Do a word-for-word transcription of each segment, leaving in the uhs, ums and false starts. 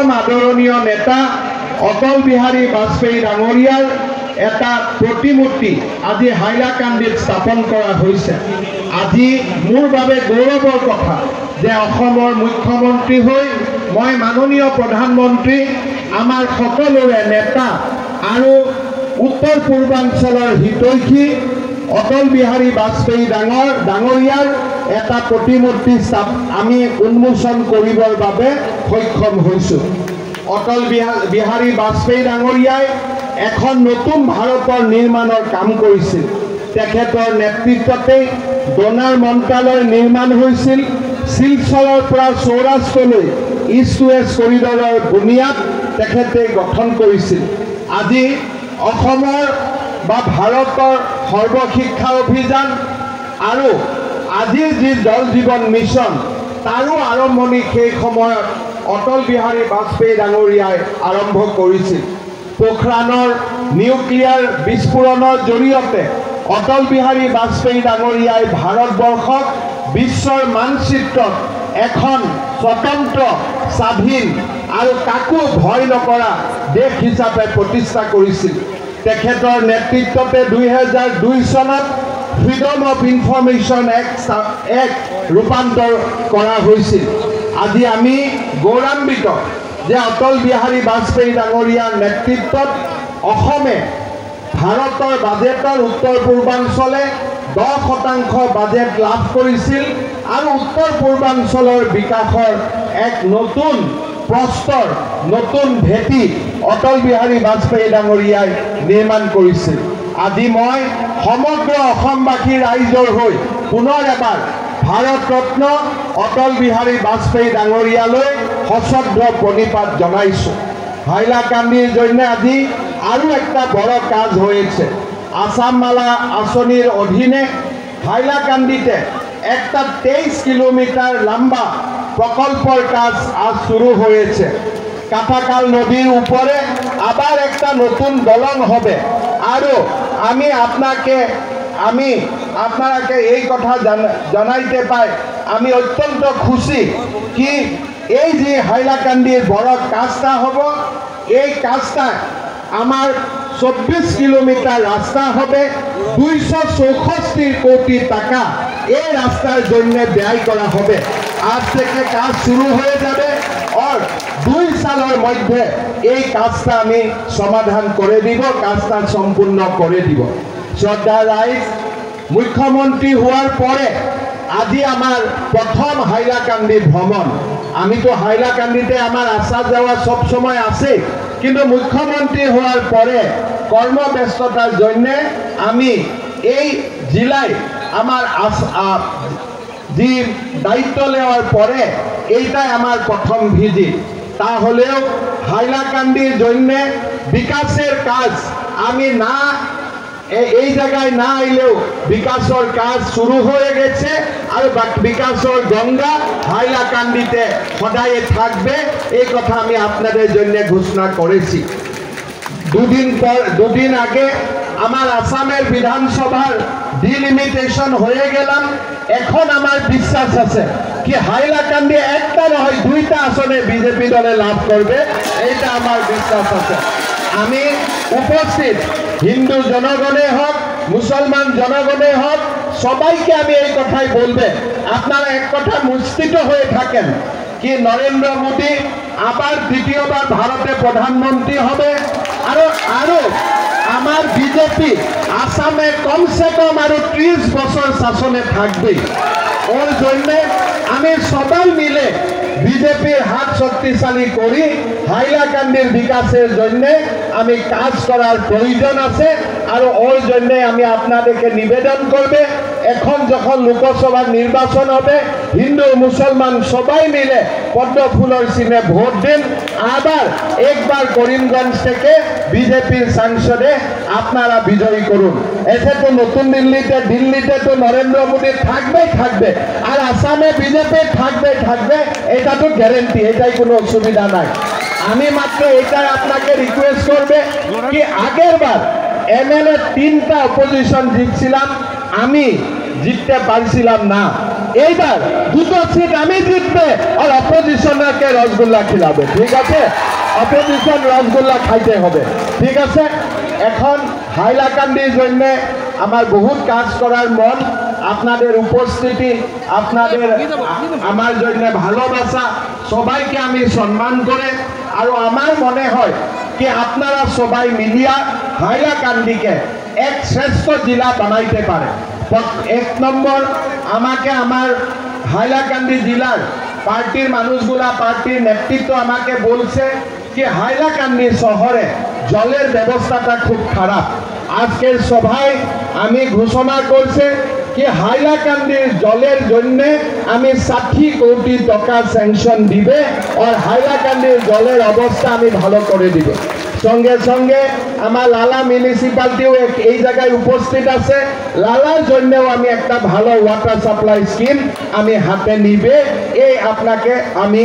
পৰম আদৰণীয় নেতা অটল বিহাৰী বাজপেয়ী ডাঙৰীয়াৰ এটা প্ৰতিমূৰ্তি আজি হাইলাকান্দিত স্থাপন কৰা হৈছে। আজি মোৰ বাবে গৌৰৱৰ কথা যে অসমৰ মুখ্যমন্ত্ৰী হৈ মই মাননীয় প্ৰধানমন্ত্ৰী আমাৰ সকলোৰে নেতা আৰু উত্তৰ পূৰ্বাঞ্চলৰ হিতৈষী অটল বিহাৰী বাজপেয়ী ডাঙৰ ডাঙৰীয়াৰ এটা প্ৰতিমূৰ্তি আমি উন্মোচন কৰিবৰ বাবে সক্ষম হৈছোঁ। অটল বিহাৰী বাজপেয়ী ডাঙৰীয়াই এখন নতুন ভাৰতৰ নিৰ্মাণৰ কাম কৰিছিল। তেখেতৰ নেতৃত্বতে ডোনাৰ মন্ত্ৰালয় নিৰ্মাণ হৈছিল। শিলচৰৰ পৰা সৌৰাষ্ট্ৰলৈ ইষ্ট ৱেষ্ট কৰিডৰৰ বুনিয়াদ তেখেতে গঠন কৰিছিল। আজি অসমৰ বা ভাৰতৰ সৰ্বশিক্ষা অভিযান আৰু আজিৰ যি জল জীৱন মিছন তাৰো আৰম্ভণি সেই সময়ত অটল বিহাৰী বাজপেয়ী ডাঙৰীয়াই আৰম্ভ কৰিছিল। পোখৰাণৰ নিউক্লিয়াৰ বিস্ফোৰণৰ জৰিয়তে অটল বিহাৰী বাজপেয়ী ডাঙৰীয়াই ভাৰতবৰ্ষক বিশ্বৰ মানচিত্ৰত এখন স্বতন্ত্ৰ স্বাধীন আৰু কাকো ভয় নকৰা দেশ হিচাপে প্ৰতিষ্ঠা কৰিছিল। তেখেতৰ নেতৃত্বতে দুই হাজাৰ দুই চনত ফ্ৰীডম অফ ইনফৰমেশ্যন এক্ট এক ৰূপান্তৰ কৰা হৈছিল। আজি আমি গৌৰৱান্বিত যে অটল বিহাৰী বাজপেয়ী ডাঙৰীয়াৰ নেতৃত্বত অসমে ভাৰতৰ বাজেটৰ উত্তৰ পূৰ্বাঞ্চলে দহ শতাংশ বাজেট লাভ কৰিছিল আৰু উত্তৰ পূৰ্বাঞ্চলৰ বিকাশৰ এক নতুন প্ৰস্তৰ নতুন ভেটি অটল বিহাৰী বাজপেয়ী ডাঙৰীয়াই নিৰ্মাণ কৰিছিল। আজি মই সমগ্ৰ অসমবাসী ৰাইজৰ হৈ পুনৰ এবাৰ ভাৰত ৰত্ন অটল বিহাৰী বাজপেয়ী ডাঙৰীয়ালৈ সশ্ৰদ্ধ প্ৰণিপাত জনাইছোঁ। হাইলাকান্দিৰ জন্য আজি আৰু একটা বড় কাজ হয়েছে। আসাম মালা আঁচনির অধীনে হাইলাকান্দিতে একটা তেইশ কিলোমিটার লম্বা প্রকল্পর কাজ আজ শুরু হয়েছে। কাটাকাল নদীর উপরে আবার একটা নতুন দলং হবে। আরো আমি আপনাকে আমি আপনাকে এই কথা জানাইতে পাই আমি অত্যন্ত খুশি কি এই যে হাইলাকান্দির বড় কাজটা হব এই কাজটা আমার চব্বিশ কিলোমিটার রাস্তা হবে। দুইশো চৌষট্টি কোটি টাকা এই রাস্তার জন্য ব্যয় করা হবে। আজ থেকে কাজ শুরু হয়ে যাবে আর দুই সালের মধ্যে এই কাজটা আমি সমাধান করে দিব, কাজটা সম্পূর্ণ করে দিব। শ্রদ্ধা রাইজ মুখ্যমন্ত্রী হওয়ার পরে আজি আমার প্রথম হাইলাকান্দি ভ্রমণ। আমি তো হাইলাকান্দিতে আমার আসা যাওয়া সব সময় আছে, কিন্তু মুখ্যমন্ত্রী হওয়ার পরে কর্মব্যস্ততার জন্য আমি এই জেলায় আমার যে দায়িত্ব নেওয়ার পরে এইটাই আমার প্রথম ভিজিট। তাহলেও হাইলাকান্দির জন্য বিকাশের কাজ আমি না এই জায়গায় না আইলেও বিকাশের কাজ শুরু হয়ে গেছে আর বিকাশের গঙ্গা হাইলাকান্দিতে সদায় থাকবে এই কথা আমি আপনাদের জন্য ঘোষণা করেছি। দুদিন পর দুদিন আগে আমার আসামের বিধানসভার ডিলিমিটেশন হয়ে গেলাম। এখন আমার বিশ্বাস আছে কি হাইলাকান্দি একটা নয় দুইটা আসনে বিজেপি দলে লাভ করবে, এইটা আমার বিশ্বাস আছে। আমি উপস্থিত হিন্দু জনগণে হোক মুসলমান জনগণে হোক সবাইকে আমি এই কথাই বলবে আপনারা এক কথা মুস্তিত হয়ে থাকেন কি নরেন্দ্র মোদী আবার দ্বিতীয়বার ভারতে প্রধানমন্ত্রী হবে আরো আরো আমার বিজেপি আসামে কমসে কম আরো ত্রিশ বছর শাসনে থাকবে। ওর জন্য আমি সবাই মিলে বিজেপির হাত শক্তিশালী করি হাইলাকান্দির বিকাশের জন্য আমি কাজ করার প্রয়োজন আছে। আর ওর জন্য আমি আপনাদেরকে নিবেদন করবে এখন যখন লোকসভা নির্বাচন হবে হিন্দু মুসলমান সবাই মিলে পদ্ম ফুলের চিহ্নে ভোট দিন। আবার একবার করিমগঞ্জ থেকে বিজেপির সাংসদে আপনারা বিজয়ী করুন। এসে তো নতুন দিল্লিতে দিল্লিতে তো নরেন্দ্র মোদী থাকবে থাকবে আর আসামে বিজেপি থাকবে থাকবে, এটা তো গ্যারেন্টি, এটাই কোনো অসুবিধা নাই। আমি মাত্র এটাই আপনাকে রিকোয়েস্ট করবে কি আগের বার এমএলএ তিনটা অপোজিশন জিতছিলাম, আমি জিততে পারছিলাম না। এইবার দুটো সিট আমি জিতবে আর অপোজিশনকে রসগোল্লা খিলাবে ঠিক আছে অপোজিশন রসগোল্লা খাইতে হবে ঠিক আছে এখন হাইলাকান্দির জন্য আমার বহুত কাজ করার মন আপনাদের উপস্থিতি আপনাদের আমার জন্য ভালোবাসা সবাইকে আমি সম্মান করে আর আমার মনে হয় কি আপনারা সবাই মিলিয়া হাইলাকান্দিকে এক শ্রেষ্ঠ জেলা বানাইতে পারে এক নম্বর আমাকে আমার হাইলাকান্দি জেলার পার্টির মানুষগুলা পার্টির নেতৃত্ব আমাকে বলছে কি হাইলাকান্দি শহরে জলের ব্যবস্থাটা খুব খারাপ আজকের সভায় আমি ঘোষণা করছে কি হাইলাকান্দির জলের জন্য আমি ষাট কোটি টাকা স্যাংশন দিবে আর হাইলাকান্দির জলের অবস্থা আমি ভালো করে দিব সঙ্গে সঙ্গে আমার লালা মিউনিসিপালিটিও এই জায়গায় উপস্থিত আছে লালার জন্যও আমি একটা ভালো ওয়াটার সাপ্লাই স্কিম আমি হাতে নিবে এই আপনাকে আমি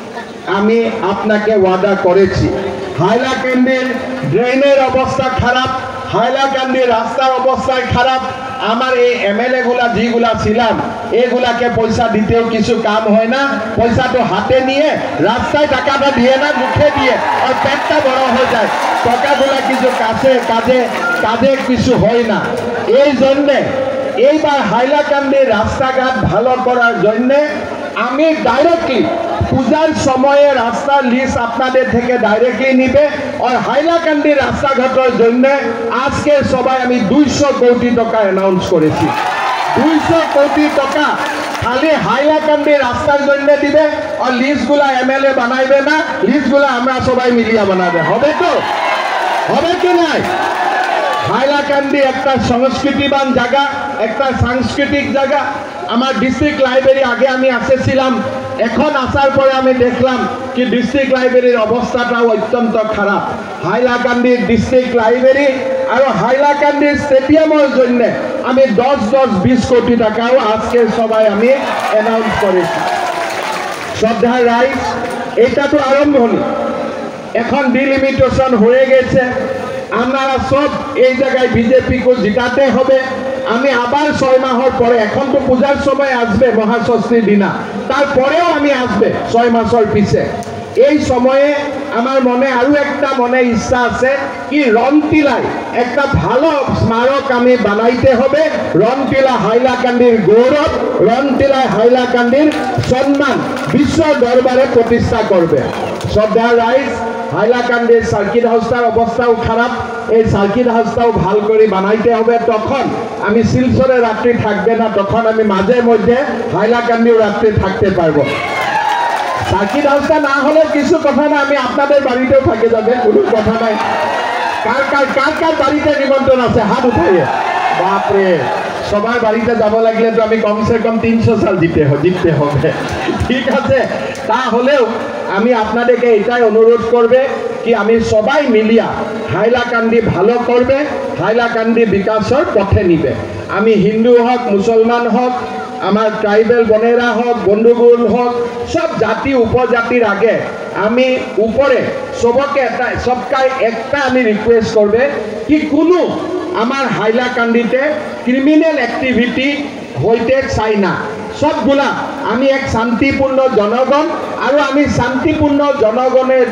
আমি আপনাকে ওয়াদা করেছি হাইলাকান্দির ড্রেনের অবস্থা খারাপ হাইলাকান্দির রাস্তার অবস্থা খারাপ আমার এই এমএলএ গুলা যেগুলা ছিলাম এগুলাকে পয়সা দিতেও কিছু কাম হয় না পয়সা তো হাতে নিয়ে রাস্তায় টাকাটা দিয়ে না মুখে দিয়ে আর পেটটা বড় হয়ে যায় টাকাগুলা কিছু কাছে কাজে কাজে কিছু হয় না এই জন্যে এইবার হাইলাকান্দির রাস্তাঘাট ভালো করার জন্যে আমি ডাইরেক্টলি পূজার সময়ে রাস্তার লিস্ট আপনাদের থেকে ডাইরেক্টলি নিবে আর হাইলাকান্দির রাস্তাঘাটের জন্য আজকে সবাই আমি দুইশো কোটি টাকা অ্যানাউন্স করেছি দুইশো কোটি টাকা খালি হাইলাকান্দির রাস্তার জন্য দিবে আর লিস্টগুলা এমএলএ বানাইবে না লিস্টগুলা আমরা সবাই মিলিয়ে বানাবে হবে তো হবে কি নাই হাইলাকান্দি একটা সংস্কৃতিবান জায়গা একটা সাংস্কৃতিক জায়গা আমার ডিস্ট্রিক্ট লাইব্রেরি আগে আমি আসেছিলাম এখন আসার পরে আমি দেখলাম কি ডিস্ট্রিক্ট লাইব্রেরির অবস্থাটাও অত্যন্ত খারাপ হাইলাকান্দির ডিস্ট্রিক্ট লাইব্রেরি আর হাইলাকান্দির স্টেডিয়ামের জন্য আমি দশ দশ বিশ কোটি টাকাও আজকে সবাই আমি অ্যানাউন্স করেছি শ্রদ্ধা রাইস এটা তো আরম্ভনি এখন ডিলিমিটেশন হয়ে গেছে আপনারা সব এই জায়গায় বিজেপিকে জিতাতে হবে আমি আবার ছয় মাসের পরে এখন তো পূজার সময় আসবে মহাষষ্ঠীর দিনা তারপরেও আমি আসবে ছয় মাসের পিছে এই সময়ে আমার মনে আরো একটা মনে ইচ্ছা আছে কি রনটিলায় একটা ভালো স্মারক আমি বানাইতে হবে রনটিলা হাইলাকান্দির গৌরব রনটিলায় হাইলাকান্দির সম্মান বিশ্ব দরবারে প্রতিষ্ঠা করবে শ্রদ্ধা রাইস হাইলাকান্দির সার্কিট হাউসটার অবস্থাও খারাপ এই সার্কিট হাউসটাও ভাল করে বানাইতে হবে তখন আমি শিলচরে রাত্রি থাকবে না তখন আমি মাঝে মধ্যে হাইলাকান্দিও রাত্রি থাকতে পারবো সার্কিট হাউসটা না হলে কিছু কথা না আমি আপনাদের বাড়িতেও থাকে যাবে কোনো কথা নাই কার কার কার কার বাড়িতে নিমন্ত্রণ আছে হাত উঠাইয়ে বাপরে সবার বাড়িতে যাব লাগলে তো আমি কমসে কম তিনশো সাল দিতে দিতে হবে ঠিক আছে তাহলেও আমি আপনাদেরকে এটাই অনুরোধ করবে কি আমি সবাই মিলিয়া হাইলাকান্দি ভালো করবে হাইলাকান্দি বিকাশের পথে নিবে আমি হিন্দু হোক মুসলমান হোক আমার ট্রাইবেল বোনেরা হোক বন্ধুগুল হোক সব জাতি উপজাতির আগে আমি উপরে সবকে একটা সবকাই একটা আমি রিকোয়েস্ট করবে কি কোনো আমার হাইলাকান্দিতে ক্রিমিনাল অ্যাক্টিভিটি হইতে চাই না সবগুলা আমি এক শান্তিপূর্ণ জনগণ আর আমি শান্তিপূর্ণ জনগণের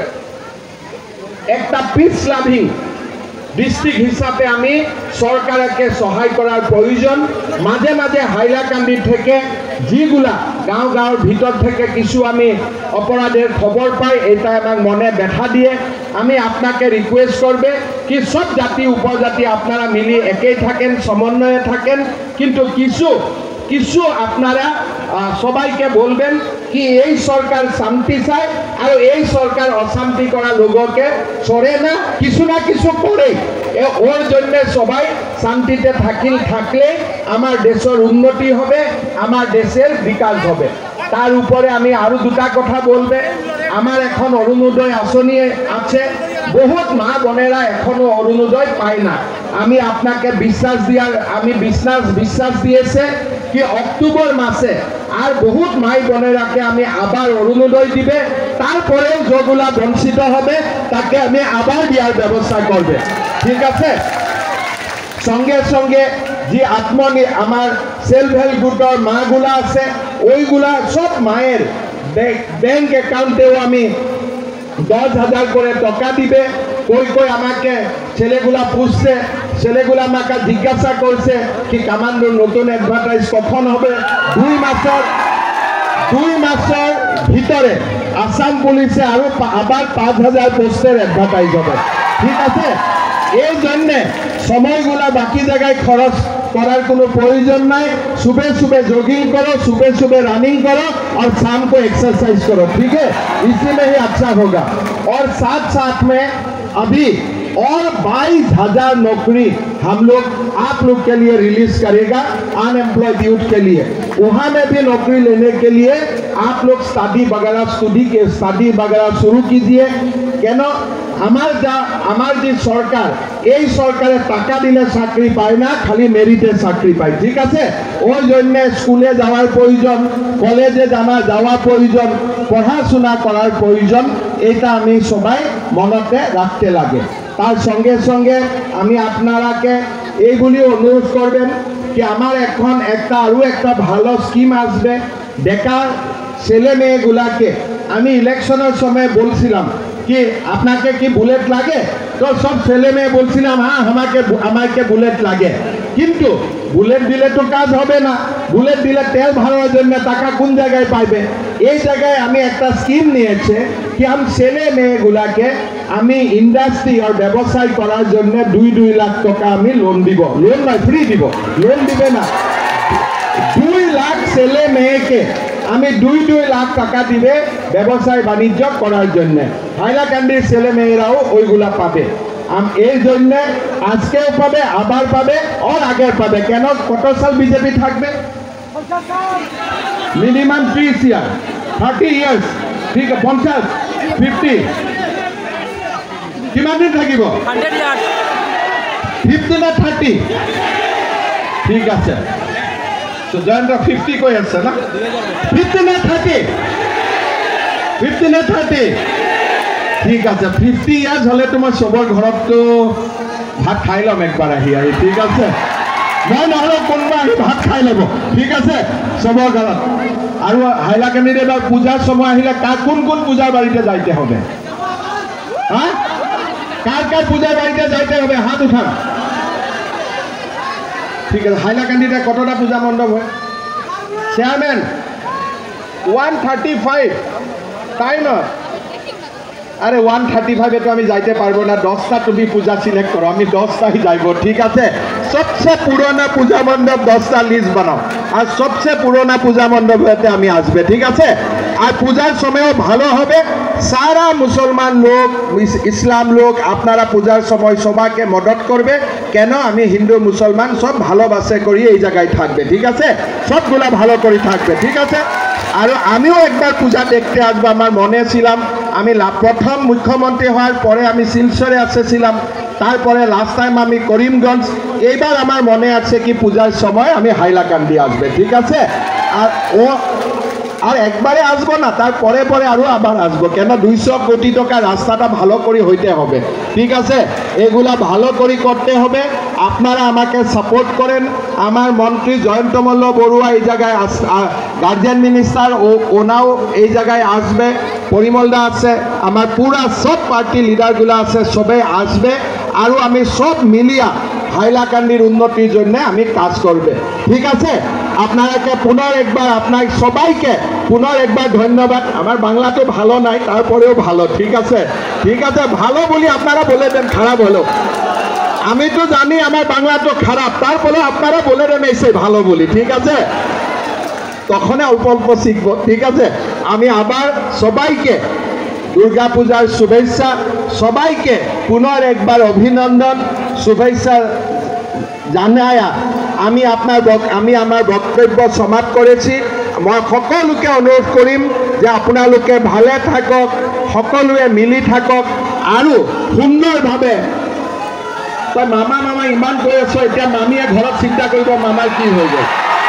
একটা পিস লাভিং ডিস্ট্রিক্ট হিসাবে আমি সরকারকে সহায় করার প্রয়োজন মাঝে মাঝে হাইলাকান্দি থেকে যেগুলা গাঁও গাঁওর ভিতর থেকে কিছু আমি অপরাধের খবর পাই এটা আমার মনে ব্যথা দিয়ে আমি আপনাকে রিকোয়েস্ট করবে কি সব জাতি উপজাতি আপনারা মিলি একেই থাকেন সমন্বয়ে থাকেন কিন্তু কিছু কিছু আপনারা সবাইকে বলবেন কি এই সরকার শান্তি চায় আর এই সরকার অশান্তি করা লোককে সরে না কিছু না কিছু করে ওর জন্য সবাই শান্তিতে থাকিল থাকলে আমার দেশের উন্নতি হবে আমার দেশের বিকাশ হবে তার উপরে আমি আরো দুটা কথা বলবে আমার এখন অরুণোদয় আঁচনি আছে বহুত মা বোনেরা এখনো অরুণোদয় পায় না আমি আপনাকে বিশ্বাস দিয়ার আমি বিশ্বাস বিশ্বাস দিয়েছে কি অক্টোবর মাসে আর বহুত মাই বোনেরাকে আমি আবার অরুণোদয় দিবে তারপরেও যেগুলা বঞ্চিত হবে তাকে আমি আবার দেওয়ার ব্যবস্থা করবে ঠিক আছে সঙ্গে সঙ্গে যে আত্ম আমার সেলফ হেল্প গ্রুপের মাগুলা আছে ওইগুলা সব মায়ের ব্যাংক অ্যাকাউন্টেও আমি দশ হাজার করে টাকা দিবে কই কই আমাকে ছেলেগুলা পুষছে ছেলেগুলা আমাকে জিজ্ঞাসা করছে কি কামান্ডোর নতুন অ্যাডভার্টাইজ কখন হবে দুই মাসের দুই মাসের ভিতরে আসাম পুলিশে আরো আবার পাঁচ হাজার পোস্টের অ্যাডভার্টাইজ হবে ঠিক আছে এই জন্যে সময়গুলা বাকি জায়গায় খরচ करार कोनो प्रयोजन नहीं सुबह सुबह जॉगिंग करो सुबह सुबह रनिंग करो और शाम को एक्सरसाइज करो ठीक है इसी में ही अच्छा होगा और साथ साथ में अभी और बाईस हजार नौकरी हम लोग आप लोग के लिए रिलीज करेगा अनएम्प्लॉयड यूथ के लिए वहां में भी नौकरी लेने के लिए आप लोग स्टडी वगैरह स्टडी के स्टडी वगैरह शुरू कीजिए क्या আমার যা আমার যে সরকার এই সরকারে টাকা দিলে চাকরি পায় না খালি মেরিটে চাকরি পায় ঠিক আছে ওই জন্য স্কুলে যাওয়ার প্রয়োজন কলেজে জানা যাওয়া প্রয়োজন পড়াশোনা করার প্রয়োজন এটা আমি সবাই মনতে রাখতে লাগে তার সঙ্গে সঙ্গে আমি আপনারাকে এইগুলি অনুরোধ করবেন কি আমার এখন একটা আরো একটা ভালো স্কিম আসবে বেকার ছেলে মেয়েগুলাকে আমি ইলেকশনের সময় বলছিলাম कि अपना के कि बुलेट लागे तो सब ছেলে মেয়ে বলছিলাম हाँ हमारे हमारे बुलेट लागे किंतु बुलेट दिले तो काज होबे ना बुलेट दिले तेल भरार जन्य टाका कोन জায়গায় পাইবে এই জায়গায় আমি একটা স্কিম নিয়েছে कि हम ছেলে মেয়েগুলাকে আমি ইন্ডাস্ট্রি আর ব্যবসায় করার জন্য দুই দুই লাখ টাকা আমি লোন দিব লোন না ফ্রি দিব লোন দিবে না দুই লাখ ছেলে মেয়েকে আমি দুই দুই লাখ টাকা দিবে ব্যবসায় বাণিজ্য করার জন্য হাইলাকান্দির ছেলে মেয়েরাও ওইগুলা পাবে আম এই জন্য আজকেও পাবে আবার পাবে আর আগের পাবে কেন কত সাল বিজেপি থাকবে মিনিমাম ত্রিশ ইয়ার থার্টি ইয়ার্স ঠিক আছে পঞ্চাশ ফিফটি কিমান দিন থাকিব হান্ড্রেড ইয়ার্স ফিফটি না থার্টি ঠিক আছে तो जयंत फिफ्टी कोई আছে না फिफ्टी না থার্টি फिफ्टी না থার্টি ঠিক আছে फिफ्टी ইয়ার্স হলে তোমার সবৰ ঘৰত তো ভাত খাই লম একবাৰ আহি আহি ঠিক আছে মই নহলে কোনবা আহি ভাত খাই লব ঠিক আছে সবৰ ঘৰত আৰু হাইলাকান্দিত এবাৰ পূজাৰ সময় আহিলে কা কোন কোন পূজাৰ বাড়িতে যাইতে হবে হ্যাঁ কার কার পূজাৰ বাড়িতে যাইতে হবে হাত উঠান ठीक है हाइलाकांदी कतटा पूजा मंडप है chairman one thirty five time अरे वन थार्टी फाइव तो हमें जाते पारबो ना दसटा तुम पूजा सिलेक्ट करो हमें दसटा ही जाइब ठीक है सबसे पुराना पूजा मंडप दसटा लिस्ट बनाओ और सबसे पुराना पूजा मंडप होते हमें आसबे ठीक है और पूजार समय भालो होबे सारा मुसलमान लोग इस्लाम लोग अपनारा पूजार समय सबाके मदद करबे केन आमी हिंदू मुसलमान सब भालोबासे करी এই জায়গায় থাকবে ঠিক আছে সবগুলা ভালো করে থাকবে ঠিক আছে আর আমিও একবার পূজা দেখতে আসব আমার মনে ছিলাম আমি প্রথম মুখ্যমন্ত্রী হওয়ার পরে আমি শিলচরে আসছিলাম তারপরে লাস্ট টাইম আমি করিমগঞ্জ এইবার আমার মনে আছে কি পূজার সময় আমি হাইলাকান্দি আসবে ঠিক আছে আর ও আর একবারে আসবো না তার পরে পরে আরো আবার আসবো কেন দুইশো কোটি টাকা রাস্তাটা ভালো করে হইতে হবে ঠিক আছে এগুলা ভালো করে করতে হবে আপনারা আমাকে সাপোর্ট করেন আমার মন্ত্রী জয়ন্ত মল্ল বড়ুয়া এই জায়গায় গার্জিয়ান মিনিস্টার ও ওনাও এই জায়গায় আসবে পরিমল দা আছে আমার পুরা সব পার্টি লিডারগুলো আছে সবে আসবে আর আমি সব মিলিয়া হাইলাকান্দির উন্নতির জন্য আমি কাজ করবে ঠিক আছে আপনারাকে পুনর একবার আপনার সবাইকে পুনর একবার ধন্যবাদ আমার বাংলা তো ভালো নাই তারপরেও ভালো ঠিক আছে ঠিক আছে ভালো বলি আপনারা বলে দেন খারাপ হলো আমি তো জানি আমার বাংলা তো খারাপ তারপরে আপনারা বলে দেন এসে ভালো বলি ঠিক আছে তখন অল্প অল্প শিখবো ঠিক আছে আমি আবার সবাইকে দুর্গা পূজার শুভেচ্ছা সবাইকে পুনর একবার অভিনন্দন শুভেচ্ছা জানায়া আমি আপনার আমি আমার বক্তব্য সমাপ্ত করেছি মই সকলোকে অনুরোধ করিম যে আপোনালোকে ভালে থাকক সকলোৱে মিলি থাকক আৰু সুন্দৰভাৱে তই মামা মামা ইমান কৈ আছ এতিয়া মামীয়ে ঘৰত চিন্তা কৰিব মামাৰ কি হৈ গ'ল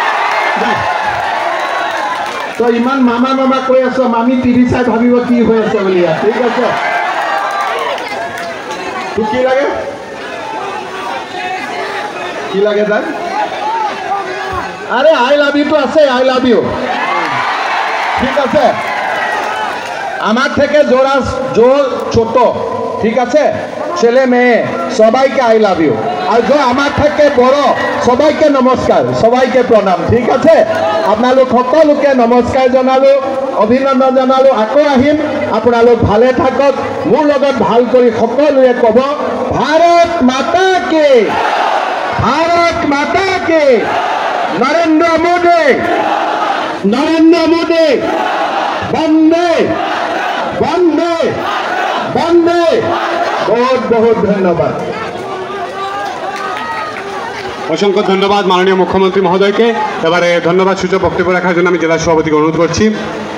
তই ইমান মামা মামা কৈ আছ মামী টিভি চাই ভাবিব কি হৈ আছে বুলি ঠিক আছে তোক কি লাগে কি লাগে তাই আরে আই লাভ ইউ তো আছে, আই লাভ ইউ, ঠিক আছে। আমার থেকে জোড়া জোর ছোট, ঠিক আছে, ছেলে মেয়ে সবাইকে আই লাভ ইউ। আর যে আমার থেকে বড় সবাইকে নমস্কার, সবাইকে প্রণাম, ঠিক আছে। আপোনালোক সকলোকে নমস্কাৰ জনালো, অভিনন্দন জনালো। আকৌ আহিম, আপোনালোক ভালে থাকক। মোৰ লগত ভাল কৰি সকলোৱে ক'ব ভাৰত মাতা কি, ভাৰত মাতা কি, নৰেন্দ্ৰ মোদী, নরেন্দ্র মোদী, বন্দে বন্দে বন্দে। বহুত বহুত ধন্যবাদ। অসংখ্য ধন্যবাদ মাননীয় মুখ্যমন্ত্রী মহোদয়কে। এবারে ধন্যবাদ সূচক বক্তব্য রাখার জন্য আমি জেলা সভাপতিকে অনুরোধ করছি।